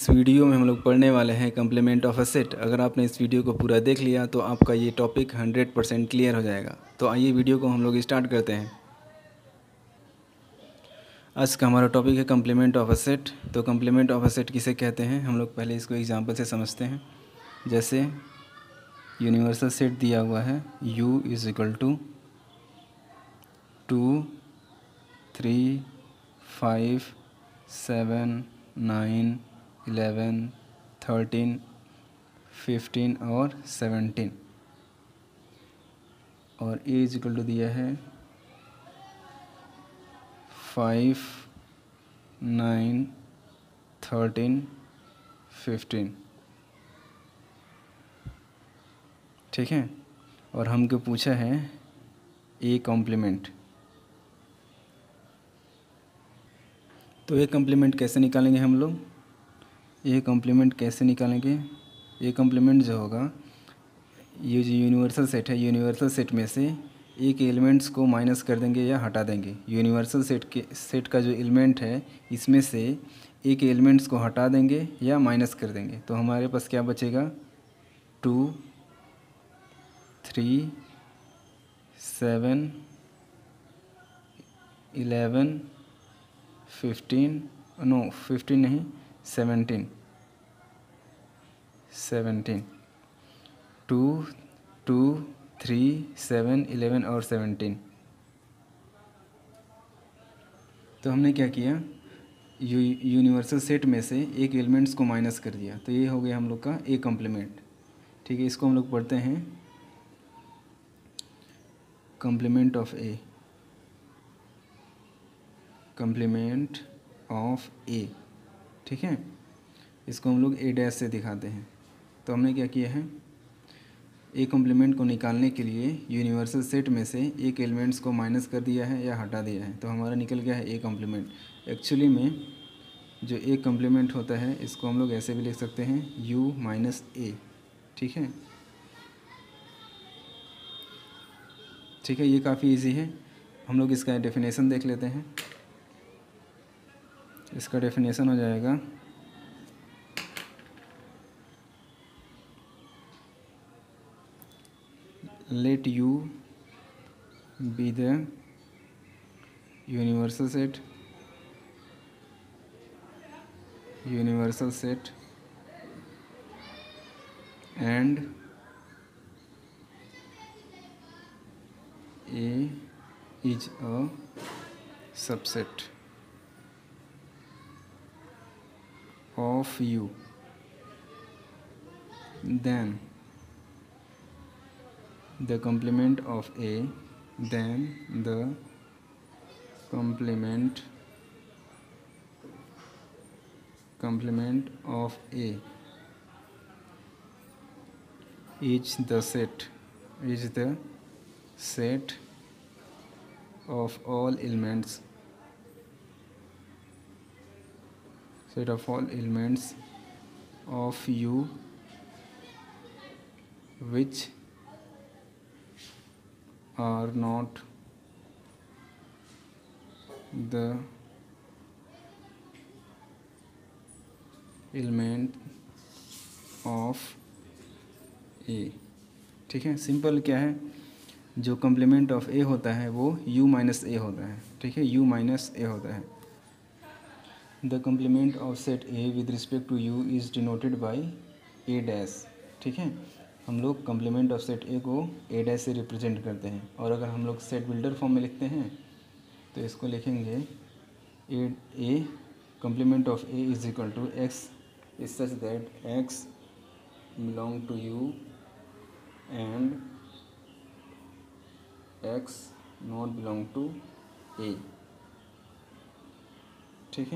इस वीडियो में हम लोग पढ़ने वाले हैं कम्प्लीमेंट ऑफ अ सेट। अगर आपने इस वीडियो को पूरा देख लिया तो आपका ये टॉपिक 100% क्लियर हो जाएगा। तो आइए वीडियो को हम लोग स्टार्ट करते हैं। आज का हमारा टॉपिक है कम्प्लीमेंट ऑफ अ सेट। तो कम्प्लीमेंट ऑफ अ सेट किसे कहते हैं, हम लोग पहले इसको एग्जांपल से समझते हैं। जैसे यूनिवर्सल सेट दिया हुआ है U इज़ इक्वल टू 2, 3, 5, 7, 9, 11, 13, 15 और 17 और A इज इक्वल टू दिया है 5, 9, 13, 15। ठीक है, और हमको पूछा है A कॉम्प्लीमेंट। तो A कॉम्प्लीमेंट कैसे निकालेंगे हम लोग? A कॉम्प्लीमेंट कैसे निकालेंगे? A कॉम्प्लीमेंट जो होगा, ये जो यूनिवर्सल सेट है, यूनिवर्सल सेट में से एक एलिमेंट्स को माइनस कर देंगे या हटा देंगे। यूनिवर्सल सेट का जो एलिमेंट है, इसमें से एक एलिमेंट्स को हटा देंगे या माइनस कर देंगे। तो हमारे पास क्या बचेगा? 2, 3, 7, 11, 15, नो 15 नहीं, 17, 2, 2, 3, 7, 11 और 17। तो हमने क्या किया, यूनिवर्सल सेट में से एक एलिमेंट्स को माइनस कर दिया। तो ये हो गया हम लोग का ए कॉम्प्लीमेंट। ठीक है, इसको हम लोग पढ़ते हैं complement of A. Complement of A, ठीक है, इसको हम लोग ए डैश से दिखाते हैं। तो हमने क्या किया है, ए कॉम्प्लीमेंट को निकालने के लिए यूनिवर्सल सेट में से एक एलिमेंट्स को माइनस कर दिया है या हटा दिया है। तो हमारा निकल गया है ए कॉम्प्लीमेंट। एक्चुअली में जो ए कॉम्प्लीमेंट होता है, इसको हम लोग ऐसे भी लिख सकते हैं U माइनस ए। ठीक है, ठीक है, ये काफ़ी इजी है। हम लोग इसका डेफिनेशन देख लेते हैं। इसका डेफिनेशन हो जाएगा let U be the universal set and A is a subset of U, then the complement of A, then the complement of A is the set of all elements of U which are not the element of A। ठीक है, simple क्या है, जो complement of ए होता है वो U minus A होता है। ठीक है, U माइनस ए होता है। The complement of set A with respect to U is denoted by A dash. ठीक है, हम लोग कॉम्प्लीमेंट ऑफ सेट ए को ए डैश से रिप्रेजेंट करते हैं। और अगर हम लोग सेट बिल्डर फॉर्म में लिखते हैं तो इसको लिखेंगे A complement of A is equal to X is such that X belong to U and X not belong to A. ठीक है,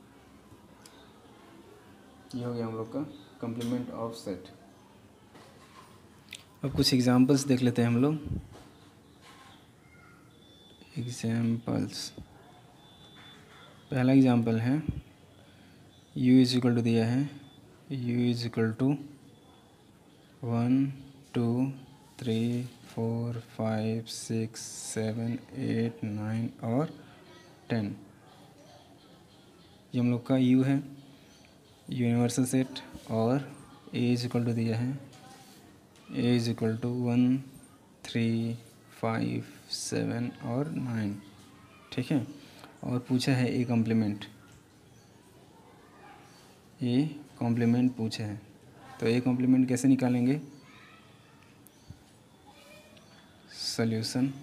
ये हो गया हम लोग का कॉम्प्लीमेंट ऑफ सेट। अब कुछ एग्जांपल्स देख लेते हैं हम लोग। एग्जांपल्स, पहला एग्जांपल है U इज इक्वल टू दिया है U इज इक्वल टू 1, 2, 3, 4, 5, 6, 7, 8, 9 और 10। ये हम लोग का U है। यूनिवर्सल सेट और ए इज इक्वल टू दिया है, ए इज इक्वल टू 1 3 5 7 और 9, ठीक है। और पूछा है ए कॉम्प्लीमेंट, ए कॉम्प्लीमेंट पूछा है, तो ए कॉम्प्लीमेंट कैसे निकालेंगे? सॉल्यूशन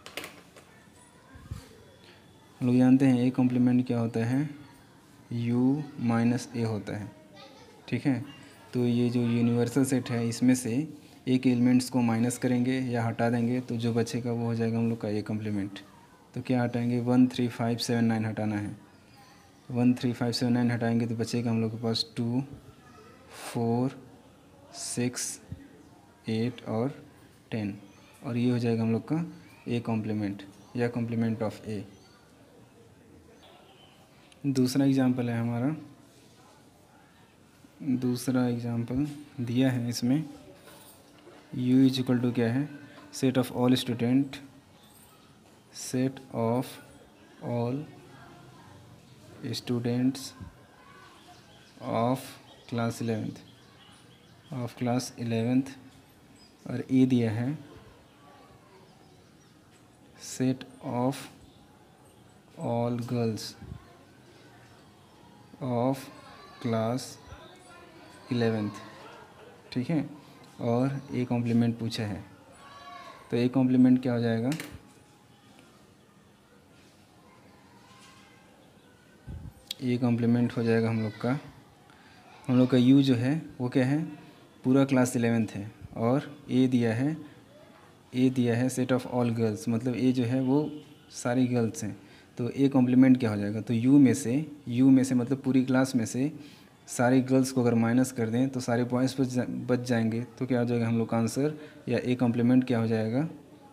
हम लोग जानते हैं ए कॉम्प्लीमेंट क्या होता है, u माइनस ए होता है, ठीक है। तो ये जो यूनिवर्सल सेट है इसमें से एक एलिमेंट्स को माइनस करेंगे या हटा देंगे तो जो बचेगा वो हो जाएगा हम लोग का ए कॉम्प्लीमेंट। तो क्या हटाएंगे? 1 3 5 7 9 हटाना है, 1 3 5 7 9 हटाएंगे तो बचेगा हम लोग के पास 2 4 6 8 और 10, और ये हो जाएगा हम लोग का ए कॉम्प्लीमेंट या कॉम्प्लीमेंट ऑफ ए। दूसरा एग्जाम्पल है हमारा, दूसरा एग्जाम्पल दिया है इसमें u इज इक्वल टू क्या है, set of all student, set of all students of class 11th और ए दिया है set of all girls of class 11th, ठीक है। और ए कॉम्प्लीमेंट पूछा है, तो ए कॉम्प्लीमेंट क्या हो जाएगा? ए कॉम्प्लीमेंट हो जाएगा हम लोग का यू जो है वो क्या है, पूरा क्लास 11th है, और ए दिया है सेट ऑफ ऑल गर्ल्स, मतलब ए जो है वो सारी गर्ल्स हैं। तो ए कॉम्प्लीमेंट क्या हो जाएगा? तो यू में से मतलब पूरी क्लास में से सारी गर्ल्स को अगर माइनस कर दें तो सारे पॉइंट्स बच जाएंगे, तो क्या हो जाएगा हम लोग का आंसर, या ए कॉम्प्लीमेंट क्या हो जाएगा?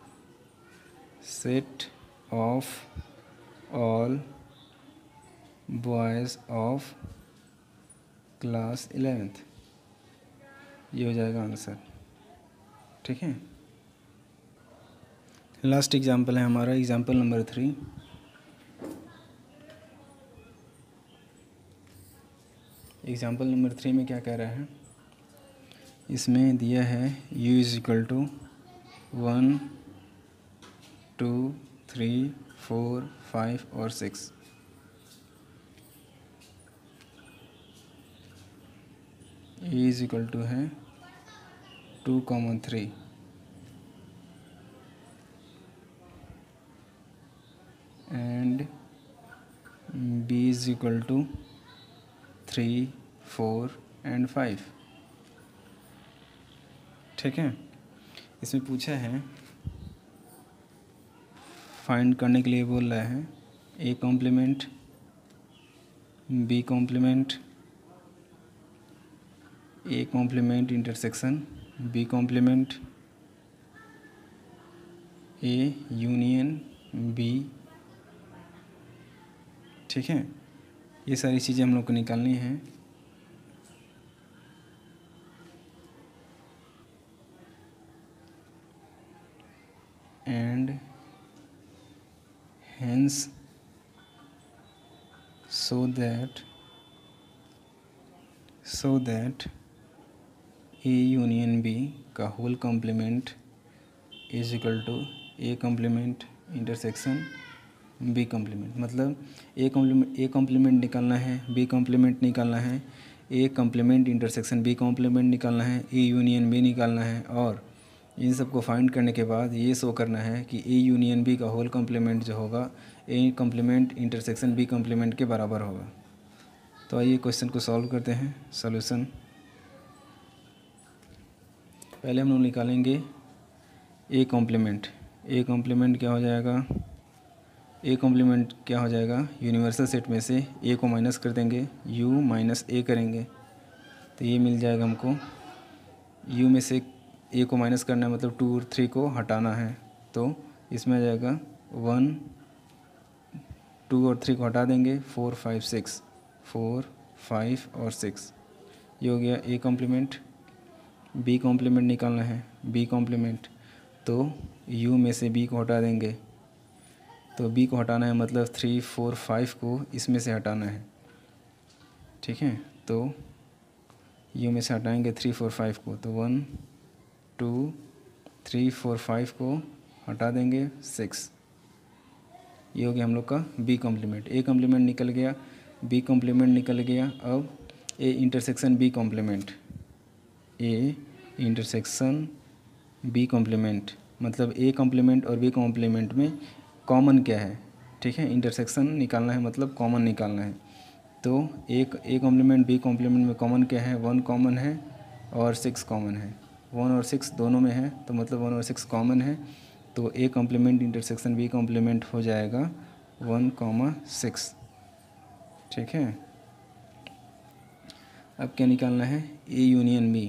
Set of all boys of class 11th, ये हो जाएगा आंसर, ठीक है। लास्ट एग्जाम्पल है हमारा, एग्जाम्पल नंबर 3। एग्जाम्पल नंबर 3 में क्या कह रहा है, इसमें दिया है u इज़ इक्वल टू 1 2 3 4 5 और 6। ए इज़ इक्वल टू है 2 3 and B is equal to 3 4 and 5, ठीक है। इसमें पूछा है फाइंड करने के लिए बोल रहा है A complement, B complement, A complement intersection B complement, A union B, ठीक है। ये सारी चीज़ें हम लोग को निकालनी है। And hence so that A union B का whole complement is equal to A complement intersection B complement, मतलब ए कॉम्प्लीमेंट निकालना है, बी कॉम्प्लीमेंट निकालना है, A complement intersection B complement निकालना है, ए यूनियन बी निकालना है, और इन सब को फाइंड करने के बाद ये शो करना है कि ए यूनियन बी का होल कॉम्प्लीमेंट जो होगा A complement intersection B complement के बराबर होगा। तो आइए क्वेश्चन को सॉल्व करते हैं। सॉल्यूशन, पहले हम लोग निकालेंगे ए कॉम्प्लीमेंट। ए कॉम्प्लीमेंट क्या हो जाएगा? ए कॉम्प्लीमेंट क्या हो जाएगा? यूनिवर्सल सेट में से ए को माइनस कर देंगे, यू माइनस ए करेंगे तो ये मिल जाएगा हमको। यू में से ए को माइनस करना है मतलब 2 और 3 को हटाना है, तो इसमें आ जाएगा 1 2 और 3 को हटा देंगे 4 5 6 4 5 और 6, ये हो गया ए कॉम्प्लीमेंट। बी कॉम्प्लीमेंट निकालना है, बी कॉम्प्लीमेंट, तो यू में से बी को हटा देंगे, तो बी को हटाना है मतलब 3 4 5 को इसमें से हटाना है, ठीक है। तो यू में से हटाएंगे 3 4 5 को, तो 1 2 3 4 5 को हटा देंगे 6। ये हो गया हम लोग का बी कॉम्प्लीमेंट। ए कॉम्प्लीमेंट निकल गया, बी कॉम्प्लीमेंट निकल गया। अब A intersection B complement, A intersection B complement मतलब ए कॉम्प्लीमेंट और बी कॉम्प्लीमेंट में कॉमन क्या है, ठीक है। इंटरसेक्शन निकालना है मतलब कॉमन निकालना है। तो एक ए कॉम्प्लीमेंट बी कॉम्प्लीमेंट में कॉमन क्या है, 1 कॉमन है और 6 कॉमन है। 1 और 6 दोनों में है, तो मतलब 1 और 6 कॉमन है। तो A complement intersection B complement हो जाएगा 1,6, ठीक है। अब क्या निकालना है, A union B,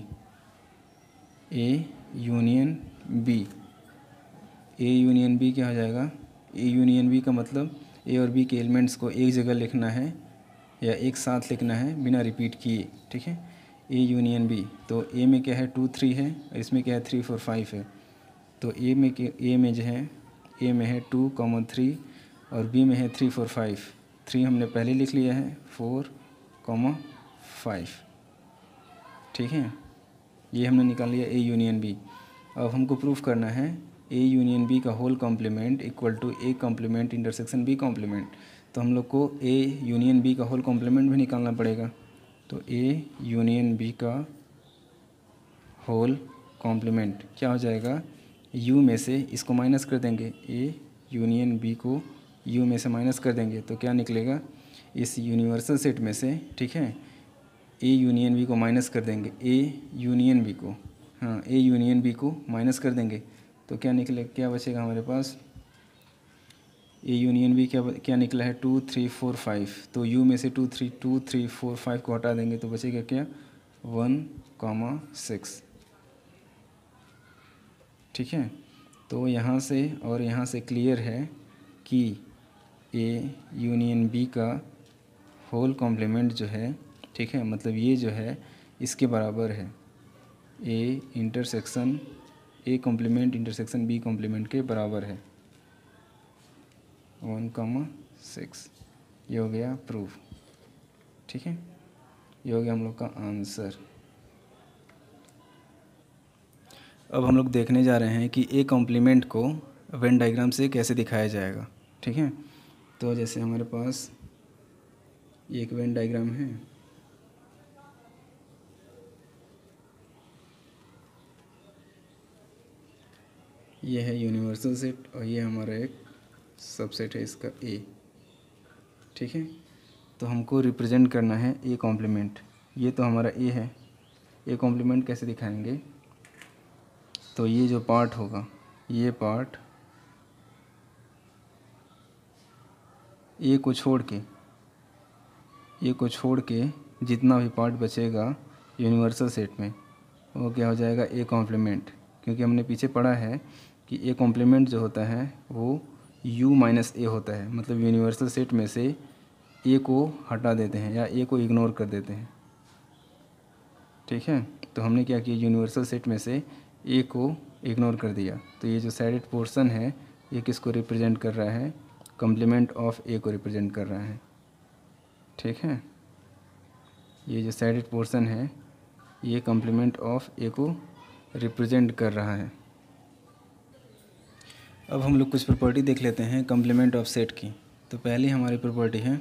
A union B. A union B क्या हो जाएगा, ए यूनियन बी का मतलब ए और बी के एलिमेंट्स को एक जगह लिखना है या एक साथ लिखना है बिना रिपीट किए, ठीक है। ए यूनियन बी, तो ए में क्या है 2 3 है, इसमें क्या है 3 4 5 है। तो ए में जो है, ए में है 2 3 और बी में है 3 4 5। 3 हमने पहले लिख लिया है, 4 5, ठीक है। ये हमने निकाल लिया ए यूनियन बी। अब हमको प्रूफ करना है ए यूनियन बी का whole complement equal to A complement intersection B complement. तो हम लोग को ए यूनियन बी का होल कॉम्प्लीमेंट भी निकालना पड़ेगा। तो ए यूनियन बी का होल कॉम्प्लीमेंट क्या हो जाएगा, यू में से इसको माइनस कर देंगे, ए यूनियन बी को यू में से माइनस कर देंगे तो क्या निकलेगा, इस यूनिवर्सल सेट में से, ठीक है, ए यूनियन बी को माइनस कर देंगे, ए यूनियन बी को, हाँ ए यूनियन बी को माइनस कर देंगे तो क्या निकले, क्या बचेगा हमारे पास, ए यूनियन बी क्या निकला है 2 3 4 5। तो यू में से 2 3 4 5 को हटा देंगे तो बचेगा क्या 1,6, ठीक है। तो यहाँ से और यहाँ से क्लियर है कि ए यूनियन बी का होल कॉम्प्लीमेंट जो है, ठीक है, मतलब ये जो है इसके बराबर है A intersection A complement intersection B complement के बराबर है 1,6। ये हो गया प्रूफ, ठीक है। ये हो गया हम लोग का आंसर। अब हम लोग देखने जा रहे हैं कि ए कॉम्प्लीमेंट को वेन डायग्राम से कैसे दिखाया जाएगा, ठीक है। तो जैसे हमारे पास ये एक वेन डायग्राम है, ये है यूनिवर्सल सेट और ये हमारा एक सबसेट है इसका ए, ठीक है। तो हमको रिप्रेजेंट करना है ए कॉम्प्लीमेंट। ये तो हमारा ए है, ए कॉम्प्लीमेंट कैसे दिखाएंगे, तो ये जो पार्ट होगा, ये पार्ट ए को छोड़ के जितना भी पार्ट बचेगा यूनिवर्सल सेट में वो क्या हो जाएगा ए कॉम्प्लीमेंट। क्योंकि हमने पीछे पढ़ा है कि ए कॉम्प्लीमेंट जो होता है वो यू माइनस ए होता है, मतलब यूनिवर्सल सेट में से ए को हटा देते हैं या ए को इग्नोर कर देते हैं, ठीक है। तो हमने क्या किया, यूनिवर्सल सेट में से ए को इग्नोर कर दिया। तो ये जो साइडेड पोर्शन है ये किसको रिप्रेजेंट कर रहा है, कॉम्प्लीमेंट ऑफ ए को रिप्रेजेंट कर रहा है, ठीक है। ये जो साइडेड पोर्शन है ये कॉम्प्लीमेंट ऑफ ए को रिप्रेजेंट कर रहा है। अब हम लोग कुछ प्रॉपर्टी देख लेते हैं कॉम्प्लीमेंट ऑफ सेट की। तो पहली हमारी प्रॉपर्टी है,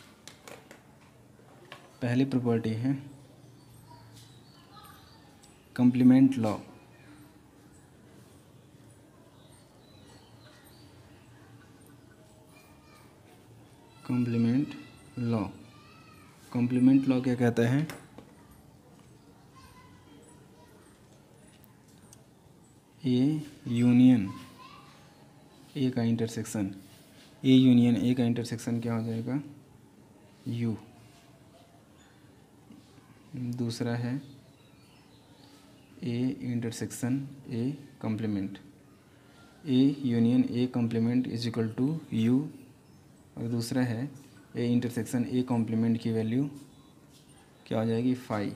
कॉम्प्लीमेंट लॉ। कॉम्प्लीमेंट लॉ क्या कहता है, ए यूनियन ए का इंटरसेक्शन, ए यूनियन ए का इंटरसेक्शन क्या हो जाएगा, यू। दूसरा है A intersection A complement, A union A complement is equal to U. और दूसरा है ए इंटरसेक्शन ए कॉम्प्लीमेंट की वैल्यू क्या हो जाएगी 5,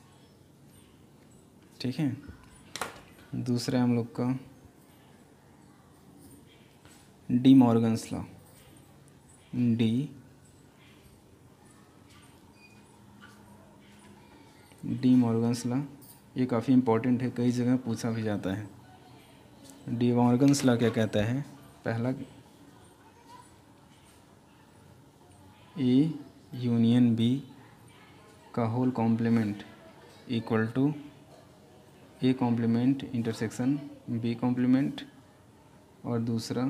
ठीक है। दूसरा हम लोग का De Morgan's law, De De Morgan's law, ये काफ़ी इम्पोर्टेंट है, कई जगह पूछा भी जाता है। डी मॉर्गन्स लॉ क्या कहता है? पहला, ए यूनियन बी का whole complement equal to A complement intersection B complement, और दूसरा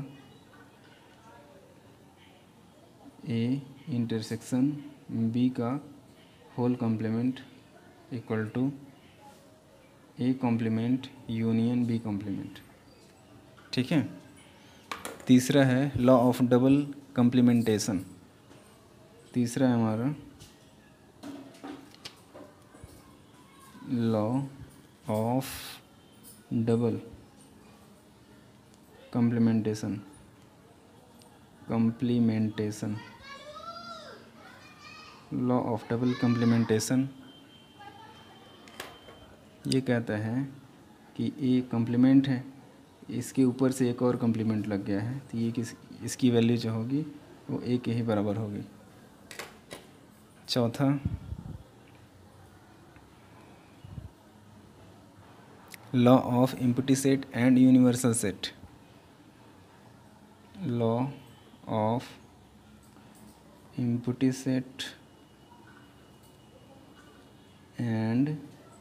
ए इंटरसेक्शन बी का whole complement equal to A complement union B complement. ठीक है। तीसरा है लॉ ऑफ डबल कॉम्प्लीमेंटेशन। तीसरा है हमारा law of double complementation. Law of double complementation ये कहता है कि ए कॉम्प्लीमेंट है, इसके ऊपर से एक और कॉम्प्लीमेंट लग गया है, तो ये इसकी वैल्यू जो होगी वो ए के ही बराबर होगी। चौथा law of empty set and universal set. Law of empty set and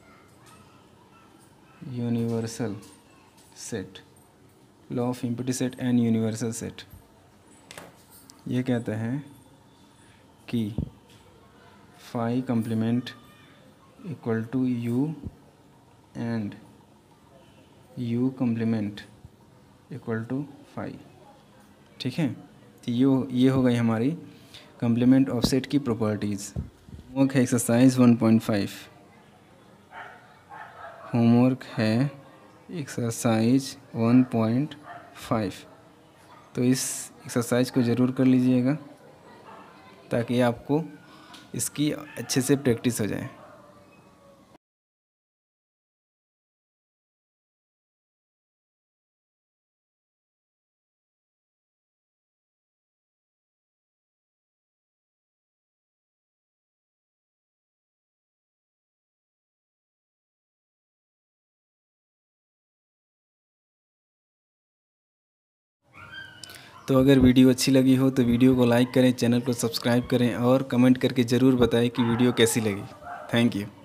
universal set. Law of empty set and universal set ये कहता है कि phi complement equal to U and U complement equal to phi. ठीक है। तो ये हो गई हमारी कॉम्प्लीमेंट ऑफ सेट की प्रॉपर्टीज़। होमवर्क है एक्सरसाइज 1.5। होमवर्क है एक्सरसाइज 1.5। तो इस एक्सरसाइज को ज़रूर कर लीजिएगा ताकि आपको इसकी अच्छे से प्रैक्टिस हो जाए। तो अगर वीडियो अच्छी लगी हो तो वीडियो को लाइक करें, चैनल को सब्सक्राइब करें और कमेंट करके ज़रूर बताएं कि वीडियो कैसी लगी। Thank you.